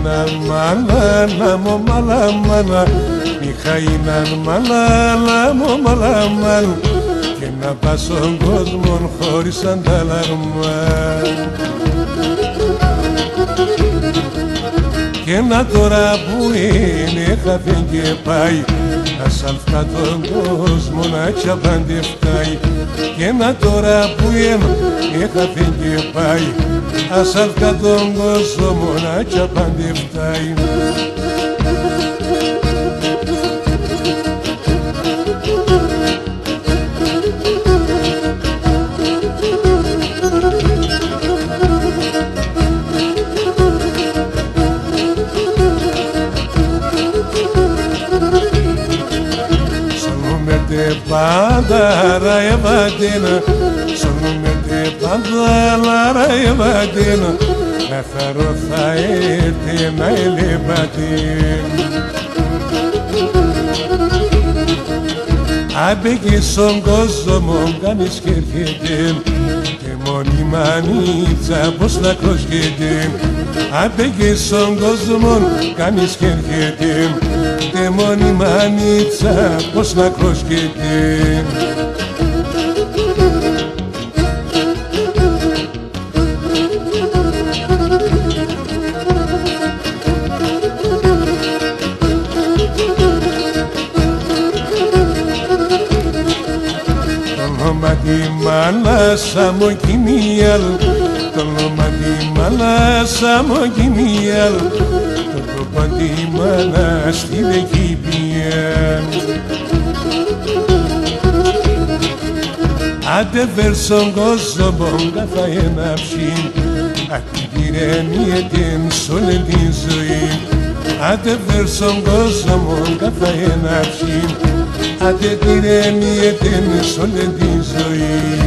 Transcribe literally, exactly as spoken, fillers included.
έναν μαλάνα μου μαλαμάνα, είχα έναν μαλάνα μου μαλαμάνα, και να πας στον κόσμο χωρίς αντάλλαγμα. Και να τώρα που είναι είχα φύγει και πάει, ας αλφά τον κόσμο να τσαπαντευτάει. Και να τώρα που είναι είχα φύγει και πάει, ας αλφά τον κόσμο να τσαπαντευτάει. Πάντα ραϊβαντίνα, σώνουμε την πάντα ραϊβαντίνα, να χαρώ θα έρθει να ελεπατίν. Άμπηκε στον κόσμο κάνεις και έρχεται, και μόνη μανίτσα πως να κρόσκεται. Άμπηκε στον κόσμο κάνεις και έρχεται, και μόνη μανίτσα πως να κρόσκεται. Το όνομα τη μάλασσα μου κοιμιάλ, το όνομα τη μάλασσα μου κοιμιάλ, το παντήμανα στη δεκήπια. Άντε βέρ στον κόσμο καθά ένα ψήν, ατυπηρενιέται σ' όλη τη ζωή. Άντε βέρ στον κόσμο καθά ένα ψήν, ατυπηρενιέται σ' όλη τη ζωή.